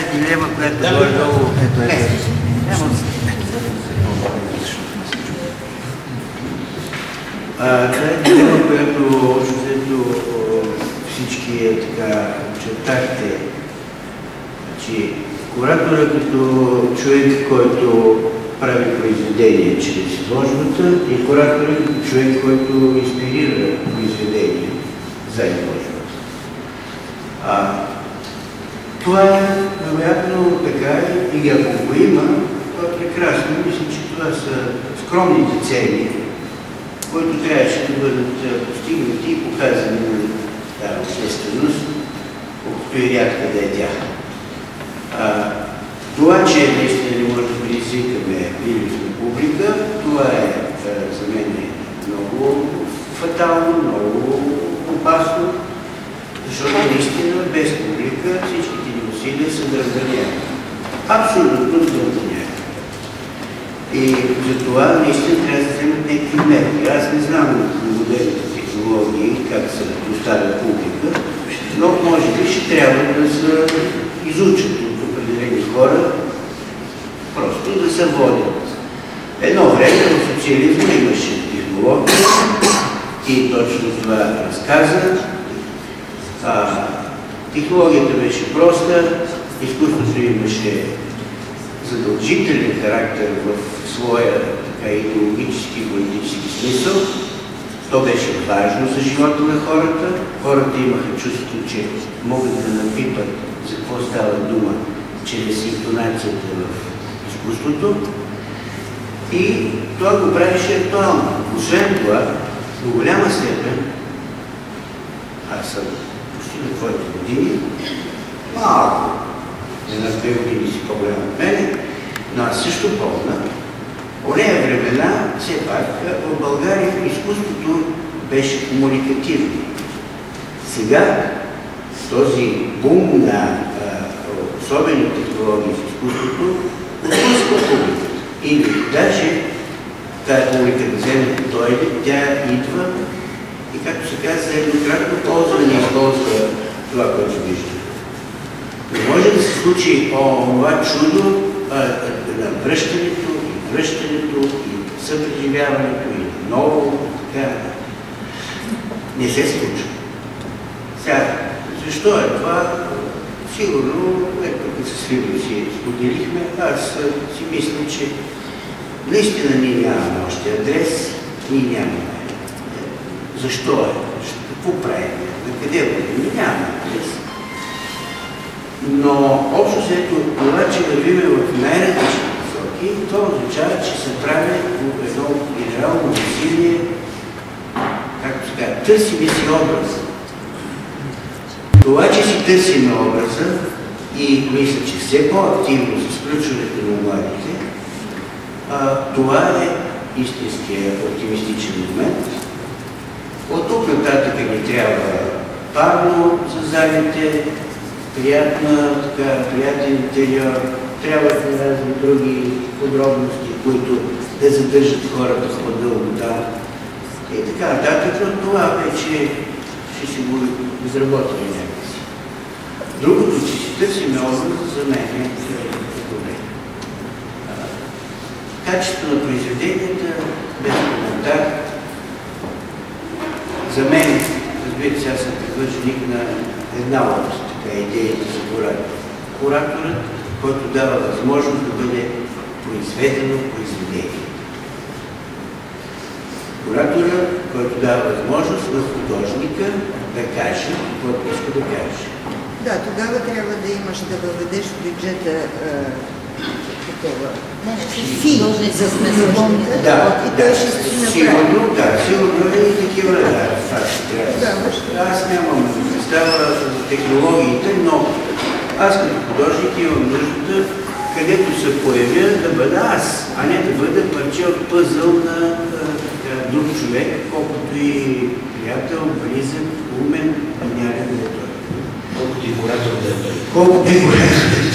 дилема, която горе-долу... Това е дилема, която всички очертахте, че куратора като човек, който прави произведение чрез изложбата, и куратора като човек, който инспирира произведение за изложбата. Това е вероятно така и ако го има, това е прекрасно. Мисля, че това са скромните цели, които трябваше да бъдат постигнати и показани на тази общественост, колкото и рядка да е тя. Това, че наистина не може да предизвикаме прилив на публика, това е за мен много фатално, много опасно, защото наистина без публика всичките ни усилия са дърганяни. Абсолютно дърганяни. И за това наистина трябва да вземат някакви мерки. Аз не знам модерните технологии, как се доставя публика, но може би ще трябва да се изучат от определени хора, просто да се водят. Едно време в социализма имаше технология и точно това разказа. Технологията беше проста, изкуството имаше задължителен характер в своя идеологически и политически смисъл. То беше важно за живота на хората. Хората имаха чувство, че могат да напипат за какво става дума чрез интонацията в изкуството. И това го правеше актуално. Освен това, до голяма степен, аз съм почти на твоите години, малко, една 2 години си по-голям от мене, но аз също помня, по нея времена, все пак, в България изкуството беше комуникативно. Сега този бум на особени технологии в изкуството отпуска публиката. Или даже тази публика да вземе да дойде, тя идва и, както се казва, еднократно ползва, не използва това, което вижда. Не може да се случи това чудо на връщането и съпреживяването и ново, така. Не се случва. Сега, защо е това? Сигурно, тук с Фибро си споделихме, аз си мисля, че наистина ние нямаме още адрес, ние нямаме. Защо е? Какво правим? На къде бъдем? Нямаме адрес. Но общо след това, че вървиме в най-различни посоки, това означава, че се прави едно генерално усилие, както се казва, търсиме си образа. Това, че си търсиме образа и мисля, че все по-активно с включването на младите, това е истинския оптимистичен момент. От тук нататък ни трябва парно за залите, приятен интериор, трябва да разни други подробности, които да задържат хората по-дълго там. И така нататък, но това вече ще си го изработим някакси. Другото, че си търсиме образа, за мен е добре. Качеството на произведенията, без коментар. За мен, разбира се, аз съм привърженик на една област, идеята за куратор. Кураторът, който дава възможност да бъде произведено произведение. Кураторът, който дава възможност на художника да каже каквото иска да каже. Да, тогава трябва да имаш да въведеш в бюджета такова фи за смесването. Да, сигурно е и такива факти. Аз нямам представа за технологиите, но аз като художник имам нуждата, където се появя, да бъда аз, а не да бъда парче от пъзъл на друг човек, колкото и приятел, близък, умен, гениален да е той. Колкото и куратор да е той. Колкото и куратор да е